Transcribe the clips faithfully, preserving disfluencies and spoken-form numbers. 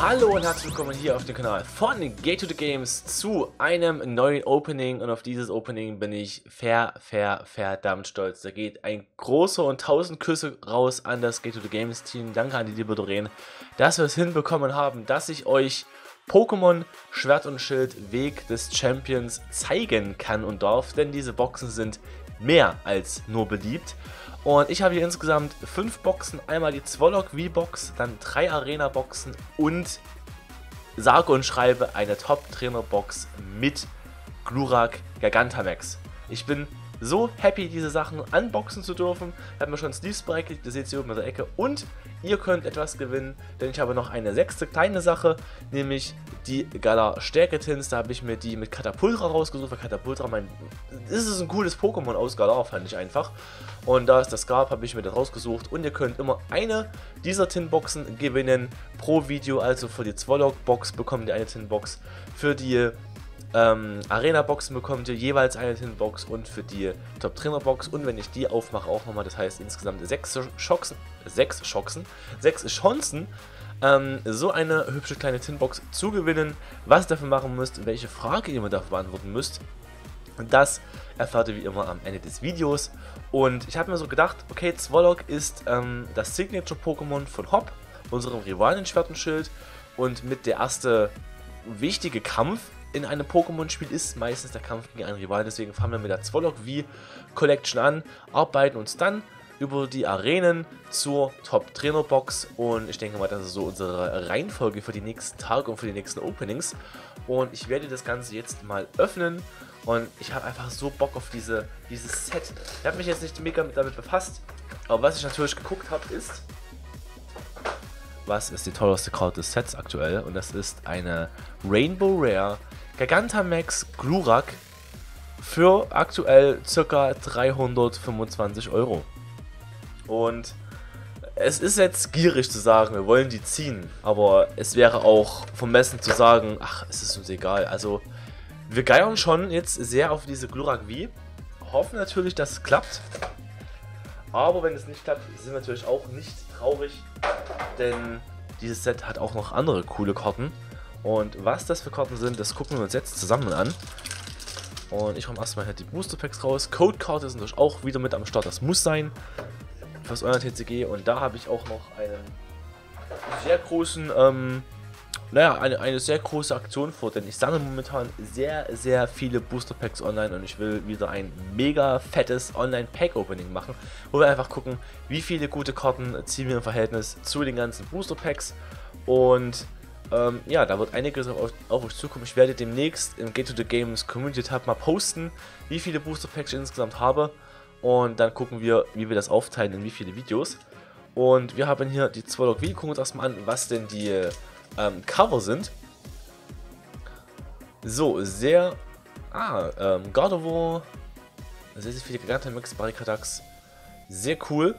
Hallo und herzlich willkommen hier auf dem Kanal von Gate to the Games zu einem neuen Opening, und auf dieses Opening bin ich ver, ver, verdammt stolz. Da geht ein großer und tausend Küsse raus an das Gate to the Games Team. Danke an die liebe Doreen, dass wir es hinbekommen haben, dass ich euch Pokémon Schwert und Schild Weg des Champions zeigen kann und darf, denn diese Boxen sind mehr als nur beliebt. Und ich habe hier insgesamt fünf Boxen, einmal die Zwolok V-Box, dann drei Arena-Boxen und sage und schreibe eine Top-Trainer-Box mit Glurak Gigantamax. Ich bin so happy, diese Sachen unboxen zu dürfen. Ich habe mir schon Sleeves bereitet, das seht ihr oben in der Ecke. Und ihr könnt etwas gewinnen, denn ich habe noch eine sechste kleine Sache, nämlich die Galar Stärke-Tins. Da habe ich mir die mit Katapultra rausgesucht, weil Katapultra mein... Das ist ein cooles Pokémon aus Galar, fand ich einfach. Und da es das gab, habe ich mir das rausgesucht. Und ihr könnt immer eine dieser Tin-Boxen gewinnen pro Video. Also für die Zwolok-Box bekommt ihr eine Tin-Box, für die Ähm, Arena-Boxen bekommt ihr jeweils eine Tin-Box und für die Top-Trainer-Box, und wenn ich die aufmache auch nochmal, das heißt insgesamt sechs Chancen, sechs Chancen, sechs Chancen, ähm, so eine hübsche kleine Tin-Box zu gewinnen. Was ihr dafür machen müsst, welche Frage ihr mir dafür beantworten müsst, das erfahrt ihr wie immer am Ende des Videos. Und ich habe mir so gedacht, okay, Zwolok ist ähm, das Signature-Pokémon von Hop, unserem Rivalen in Schwert und Schild, und mit der erste wichtige Kampf in einem Pokémon-Spiel ist meistens der Kampf gegen einen Rival. Deswegen fangen wir mit der Zwolok V-Collection an, arbeiten uns dann über die Arenen zur Top-Trainer-Box, und ich denke mal, das ist so unsere Reihenfolge für die nächsten Tage und für die nächsten Openings. Und ich werde das Ganze jetzt mal öffnen, und ich habe einfach so Bock auf diese, dieses Set. Ich habe mich jetzt nicht mega damit befasst, aber was ich natürlich geguckt habe ist, was ist die teuerste Karte des Sets aktuell, und das ist eine Rainbow Rare Gigantamax Glurak für aktuell ca. dreihundertfünfundzwanzig Euro. Und es ist jetzt gierig zu sagen, wir wollen die ziehen, aber es wäre auch vermessen zu sagen, ach, es ist uns egal. Also wir geiern schon jetzt sehr auf diese Glurak V, hoffen natürlich, dass es klappt, aber wenn es nicht klappt, sind wir natürlich auch nicht traurig, denn dieses Set hat auch noch andere coole Karten. Und was das für Karten sind, das gucken wir uns jetzt zusammen an. Und ich räume erstmal hier die Booster Packs raus. Codekarte ist natürlich auch wieder mit am Start, das muss sein. Fürs Online T C G. Und da habe ich auch noch einen sehr großen, ähm, naja, eine, eine sehr große Aktion vor. Denn ich sammle momentan sehr, sehr viele Booster Packs online, und ich will wieder ein mega fettes Online Pack Opening machen, wo wir einfach gucken, wie viele gute Karten ziehen wir im Verhältnis zu den ganzen Booster Packs. Und Ähm, ja, da wird einiges auf, auf euch zukommen. Ich werde demnächst im Gate to the Games Community Tab mal posten, wie viele Booster Packs ich insgesamt habe. Und dann gucken wir, wie wir das aufteilen in wie viele Videos. Und wir haben hier die Zwolok V. Gucken uns erstmal an, was denn die ähm, Cover sind. So, sehr... Ah, ähm, Gardevoir. Sehr, sehr viele Gigantamax, Barricadax. Sehr cool.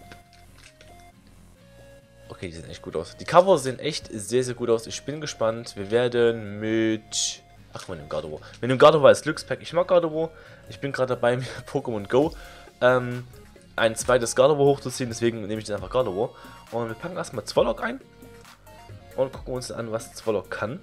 Okay, die sehen echt gut aus. Die Cover sehen echt sehr, sehr gut aus. Ich bin gespannt. Wir werden mit... Ach, wir nehmen Gardevoir. Wir nehmen Gardevoir als Glückspack. Ich mag Gardevoir. Ich bin gerade dabei, mir Pokémon Go ähm, ein zweites Gardevoir hochzuziehen. Deswegen nehme ich jetzt einfach Gardevoir. Und wir packen erstmal Zwolok ein. Und gucken uns an, was Zwolok kann.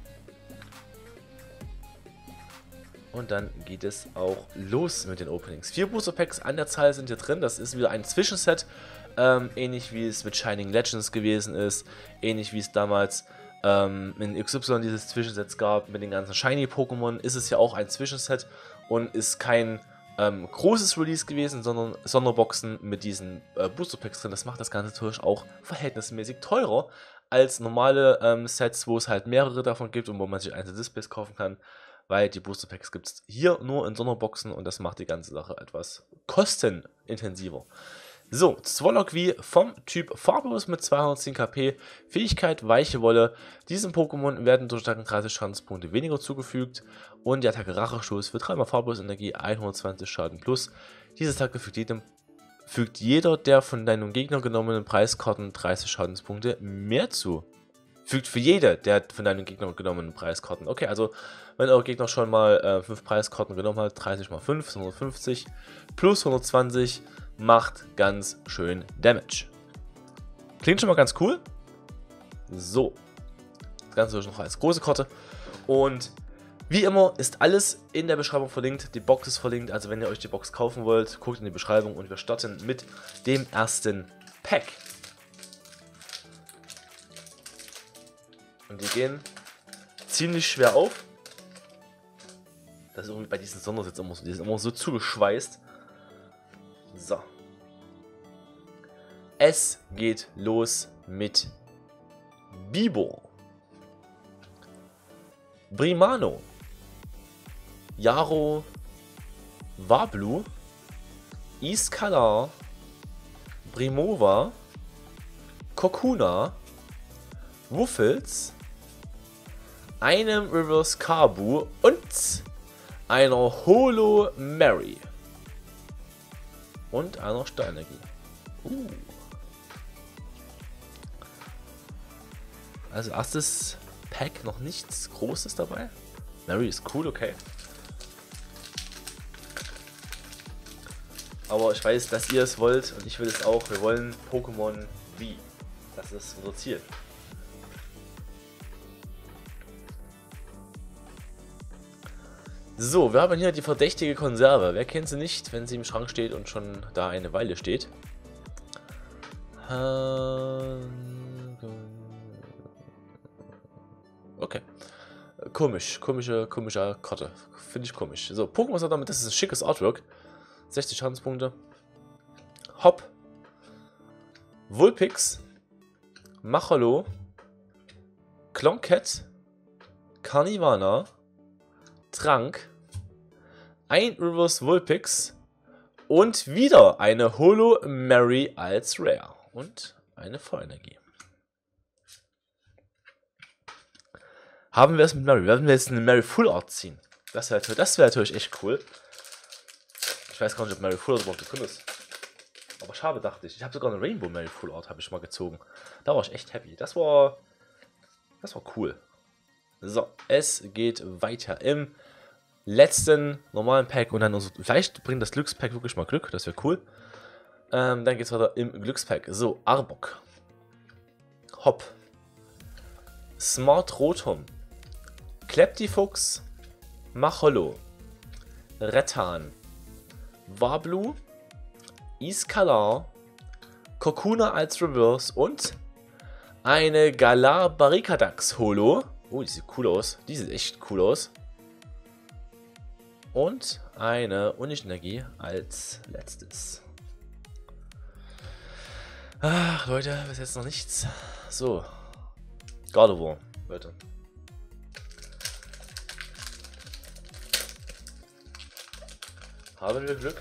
Und dann geht es auch los mit den Openings. Vier Booster Packs an der Zahl sind hier drin. Das ist wieder ein Zwischenset. Ähm, ähnlich wie es mit Shining Legends gewesen ist, ähnlich wie es damals ähm, in X Y dieses Zwischensets gab mit den ganzen Shiny-Pokémon, ist es ja auch ein Zwischenset und ist kein ähm, großes Release gewesen, sondern Sonderboxen mit diesen äh, Booster-Packs drin. Das macht das Ganze natürlich auch verhältnismäßig teurer als normale ähm, Sets, wo es halt mehrere davon gibt und wo man sich einzelne Displays kaufen kann, weil die Booster-Packs gibt es hier nur in Sonderboxen, und das macht die ganze Sache etwas kostenintensiver. So, Zwolok V vom Typ Farblos mit zweihundertzehn KP, Fähigkeit Weiche Wolle. Diesem Pokémon werden durch dreißig Schadenspunkte weniger zugefügt, und die Attacke Rachestoß für dreimal Farblos Energie hundertzwanzig Schaden plus. Diese Attacke fügt, jedem, fügt jeder der von deinem Gegner genommenen Preiskarten dreißig Schadenspunkte mehr zu. Fügt für jede der von deinem Gegner genommenen Preiskarten. Okay, also wenn euer Gegner schon mal äh, fünf Preiskarten genommen hat, dreißig mal fünf, hundertfünfzig, plus hundertzwanzig, macht ganz schön Damage. Klingt schon mal ganz cool. So, Ganze noch als große Karte. Und wie immer ist alles in der Beschreibung verlinkt, die Box ist verlinkt, also wenn ihr euch die Box kaufen wollt, guckt in die Beschreibung und wir starten mit dem ersten Pack. Und die gehen ziemlich schwer auf. Das ist irgendwie bei diesen Sondersätzen immer so, die sind immer so zugeschweißt. So. Es geht los mit Bibo, Brimano, Yaro, Wablu, Iskalar, Brimova, Kokuna, Wuffels, einem Reverse Kabu und einer Holo Mary. Und einer Steinenergie. Uh. Also erstes Pack, noch nichts Großes dabei. Mary ist cool, okay. Aber ich weiß, dass ihr es wollt und ich will es auch. Wir wollen Pokémon V. Das ist unser Ziel. So, wir haben hier die verdächtige Konserve. Wer kennt sie nicht, wenn sie im Schrank steht und schon da eine Weile steht? Okay. Komisch, komische, komische Karte. Finde ich komisch. So, Pokémon sagt damit, das ist ein schickes Artwork. sechzig Schadenspunkte. Hop. Vulpix. Machalo. Klonket. Carnivana. Trank. Ein Reverse Vulpix. Und wieder eine Holo Mary als Rare. Und eine Feuerenergie. Haben wir es mit Mary? Werden wir jetzt eine Mary Full Art ziehen? Das wäre das wär natürlich echt cool. Ich weiß gar nicht, ob Mary Full Art überhaupt drin ist. Aber schade, dachte ich. Ich habe sogar eine Rainbow Mary Full Art habe ich mal gezogen. Da war ich echt happy. Das war, das war cool. So, es geht weiter im letzten normalen Pack. Und dann unser, vielleicht bringt das Glückspack wirklich mal Glück. Das wäre cool. Ähm, dann geht es weiter im Glückspack. So, Arbok. Hop. Smart Rotom. Kleptifuchs. Macholo. Rettan. Wablu. Iskalar. Kokuna als Reverse und eine Galar Barricadax Holo. Oh, die sieht cool aus. Die sieht echt cool aus. Und eine Unisch-Energie als letztes. Ach, Leute, bis jetzt noch nichts. So. Gardevoir, Leute. Haben wir Glück?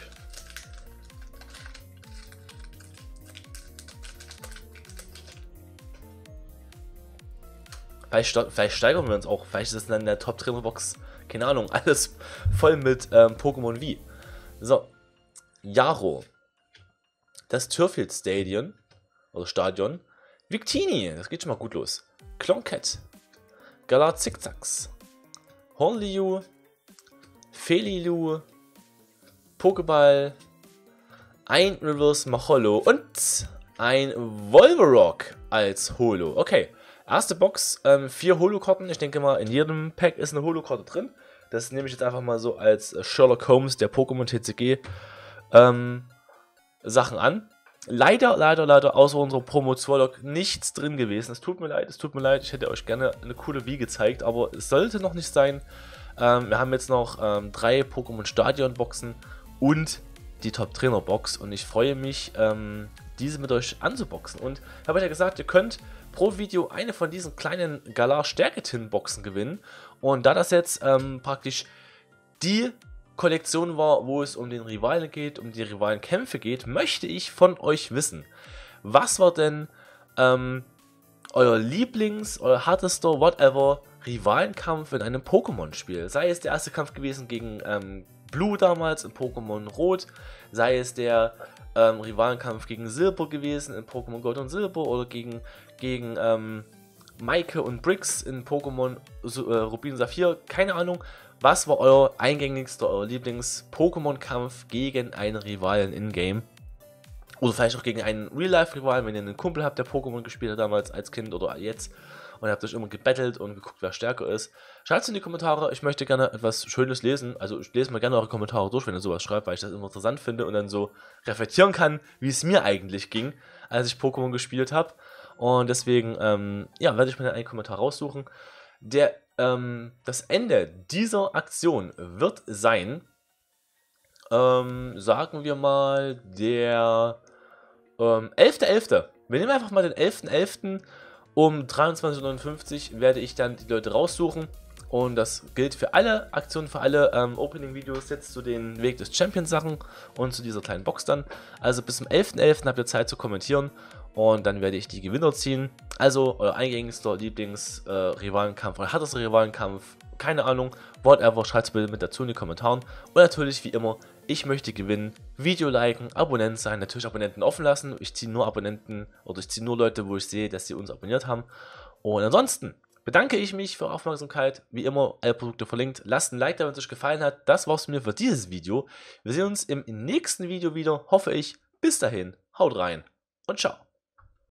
Vielleicht, vielleicht steigern wir uns auch. Vielleicht ist es dann in der Top Trainer Box. Keine Ahnung. Alles voll mit ähm, Pokémon V. So. Yaro. Das Turffield Stadion. Oder Stadion. Victini. Das geht schon mal gut los. Klonket. Galar Zickzacks. Hornliu. Felilu. Pokéball. Ein Reverse Macholo. Und ein Volvarock als Holo. Okay. Erste Box, ähm, vier Holo-Karten. Ich denke mal, in jedem Pack ist eine Holo-Karte drin. Das nehme ich jetzt einfach mal so als Sherlock Holmes der Pokémon T C G ähm, Sachen an. Leider, leider, leider, außer unserer Promo-Zwolok nichts drin gewesen. Es tut mir leid, es tut mir leid. Ich hätte euch gerne eine coole Wii gezeigt, aber es sollte noch nicht sein. Ähm, wir haben jetzt noch ähm, drei Pokémon Stadion Boxen und die Top Trainer Box. Und ich freue mich, ähm, diese mit euch anzuboxen. Und ich habe euch ja gesagt, ihr könnt pro Video eine von diesen kleinen Galar Stärke-Tin-Boxen gewinnen. Und da das jetzt ähm, praktisch die Kollektion war, wo es um den Rivalen geht, um die Rivalenkämpfe geht, möchte ich von euch wissen, was war denn ähm, euer Lieblings-, euer härtester, whatever, Rivalenkampf in einem Pokémon-Spiel? Sei es der erste Kampf gewesen gegen ähm, Blue damals in Pokémon Rot, sei es der ähm, Rivalenkampf gegen Silber gewesen in Pokémon Gold und Silber oder gegen, gegen ähm, Maike und Brix in Pokémon äh, Rubin und Saphir, keine Ahnung. Was war euer eingängigster, euer Lieblings-Pokémon-Kampf gegen einen Rivalen in-game? Oder vielleicht auch gegen einen Real-Life-Rivalen, wenn ihr einen Kumpel habt, der Pokémon gespielt hat damals als Kind oder jetzt. und ihr habt euch immer gebettelt und geguckt, wer stärker ist. Schreibt es in die Kommentare, ich möchte gerne etwas Schönes lesen, also ich lese mal gerne eure Kommentare durch, wenn ihr sowas schreibt, weil ich das immer interessant finde und dann so reflektieren kann, wie es mir eigentlich ging, als ich Pokémon gespielt habe. Und deswegen, ähm, ja, werde ich mir dann einen Kommentar raussuchen. Der, ähm, das Ende dieser Aktion wird sein, ähm, sagen wir mal, der ähm, elfter elfter Wir nehmen einfach mal den elfter elfter um dreiundzwanzig Uhr neunundfünfzig werde ich dann die Leute raussuchen. Und das gilt für alle Aktionen, für alle ähm, Opening-Videos jetzt zu den Weg des Champions-Sachen und zu dieser kleinen Box dann. Also bis zum elfter elfter habt ihr Zeit zu kommentieren und dann werde ich die Gewinner ziehen. Also euer eingängigster Lieblings-Rivalenkampf äh, oder härtester Rivalenkampf, keine Ahnung, whatever, schreibt es bitte mit dazu in die Kommentaren. Und natürlich, wie immer, ich möchte gewinnen, Video liken, Abonnent sein, natürlich Abonnenten offen lassen. Ich ziehe nur Abonnenten oder ich ziehe nur Leute, wo ich sehe, dass sie uns abonniert haben. Und ansonsten bedanke ich mich für eure Aufmerksamkeit. Wie immer, alle Produkte verlinkt. Lasst ein Like da, wenn es euch gefallen hat. Das war's von mir für dieses Video. Wir sehen uns im nächsten Video wieder, hoffe ich. Bis dahin, haut rein und ciao.